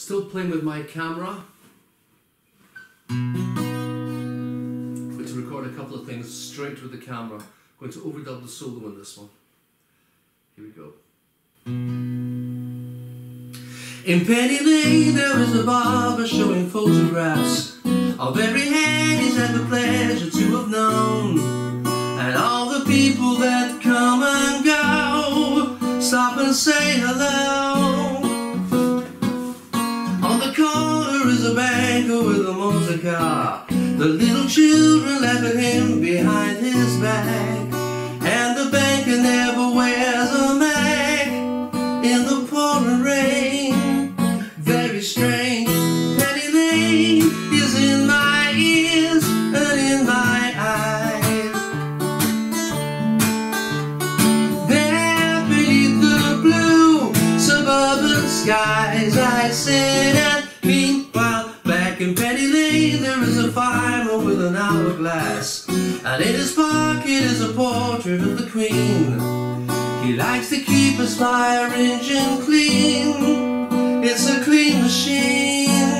Still playing with my camera. I'm going to record a couple of things straight with the camera. I'm going to overdub the solo in this one. Here we go. In Penny Lane there is a barber showing photographs of every hand he's had the pleasure to have known, and all the people that come and go stop and say hello. On the corner is a banker with a motor car. The little children laugh at him behind his back, and the banker never wears a mask in the pouring rain. Very strange. Penny Lane is in my ears and in my eyes. There beneath the blue suburban skies I sit, and meanwhile back in Penny Lane there is a fireman with an hourglass, and in his pocket is a portrait of the Queen. He likes to keep his fire engine clean. It's a clean machine.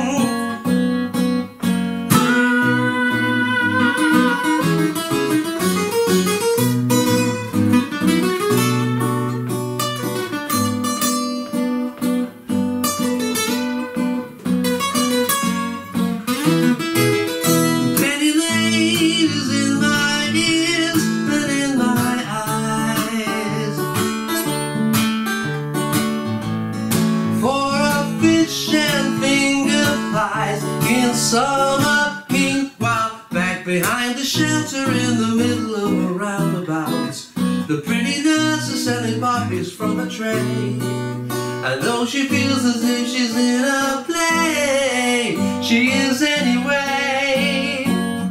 Penny Lane is in my ears and in my eyes. For fish and finger pies in summer. Meanwhile, back behind the shelter in the middle of a roundabout, the pretty nurse is selling poppies from a tray. And though she feels as if she's in a play, she is anyway.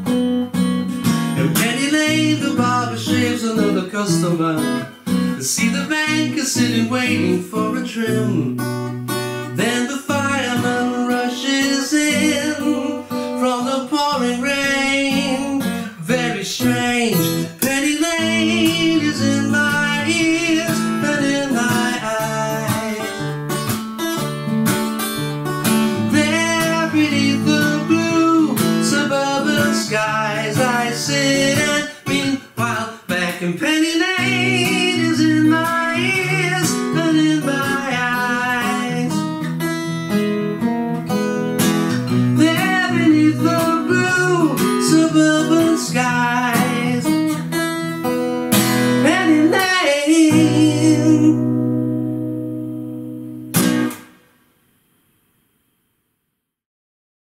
In Penny Lane the barber shaves another customer. See the banker sitting waiting for a trim.